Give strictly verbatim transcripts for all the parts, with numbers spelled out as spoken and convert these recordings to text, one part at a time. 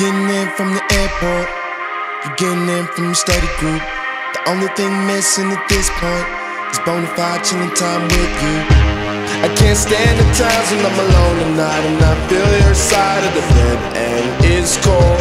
getting in from the airport, you're getting in from your study group. The only thing missing at this point is bonafide chilling time with you. I can't stand the times when I'm alone at night and I feel your side of the bed and it's cold.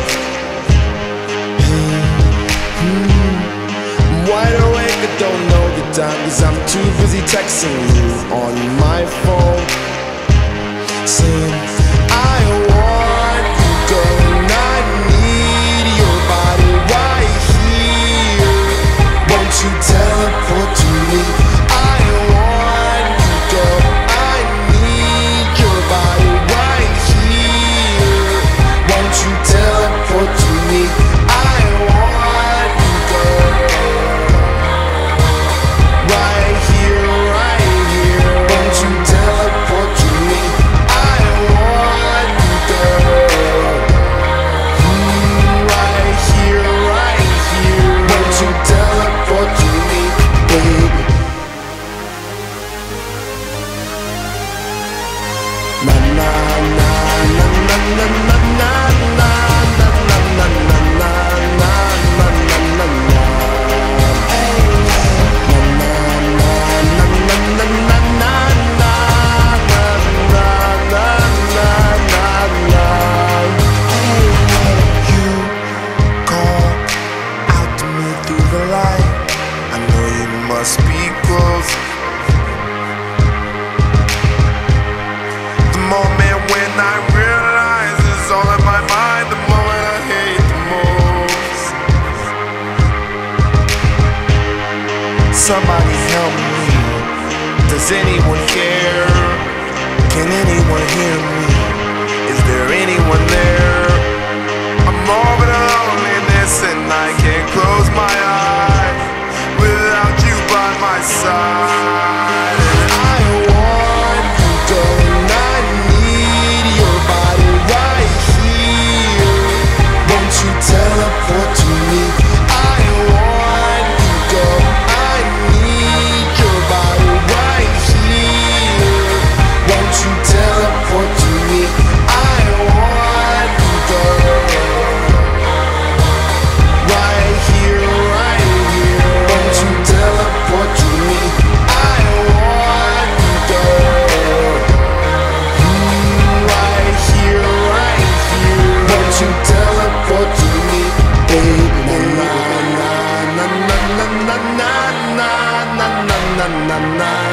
mm-hmm. I'm wide awake, I don't know the time, cause I'm too busy texting you on my phone, saying I want you, girl, and I need your body right here. Won't you teleport to me? I want you, girl, I need your body right here. Won't you teleport to me? I want you, girl, right here, right here. Won't you teleport to me? I want you, girl, mm, right here, right here. Won't you teleport to me, baby? Na na na na na na na na na na na na na na na na na. Hey, na na na na na na na na na na na na. Hey, you call out to me through the light. I know you must be close. The moment when I realize it's all in my mind, the moment I hate the most. Somebody help me. Does anyone care? Can anyone hear me? Is there anyone there? I'm over the loneliness and I can't close my eyes without you by my side. I want you, girl, and I need your body right here. Won't you teleport to me? I want you, girl, I need your body right here. Won't you teleport to me? I want you, girl, right here, right here. Won't you teleport to me? I want you, girl, mm, right here, right here. Won't you teleport to me, baby? Na na na na na na na na na na na na.